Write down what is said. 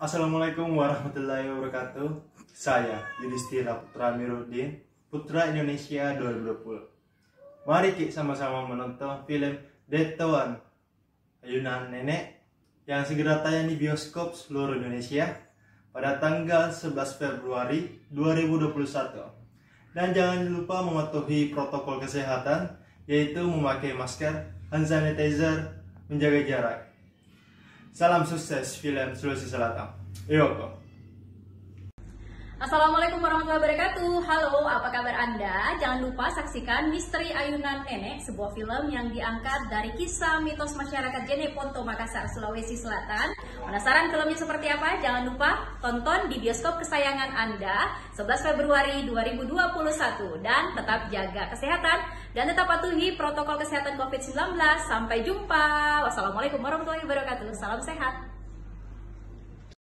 Assalamualaikum warahmatullahi wabarakatuh. Saya Yudhistira Putra Amiruddin, Putra Indonesia 2020. Mari kita sama-sama menonton film Detoan Ayunan Nenek yang segera tayang di bioskop seluruh Indonesia pada tanggal 11 Februari 2021. Dan jangan lupa mematuhi protokol kesehatan, yaitu memakai masker, hand sanitizer, menjaga jarak. Salam sukses film Sulawesi Selatan. Yoko. Assalamualaikum warahmatullahi wabarakatuh. Halo, apa kabar Anda? Jangan lupa saksikan Misteri Ayunan Nenek, sebuah film yang diangkat dari kisah mitos masyarakat Jeneponto, Makassar, Sulawesi Selatan. Penasaran filmnya seperti apa? Jangan lupa tonton di bioskop kesayangan Anda 11 Februari 2021. Dan tetap jaga kesehatan dan tetap patuhi protokol kesehatan COVID-19. Sampai jumpa. Wassalamualaikum warahmatullahi wabarakatuh. Salam sehat.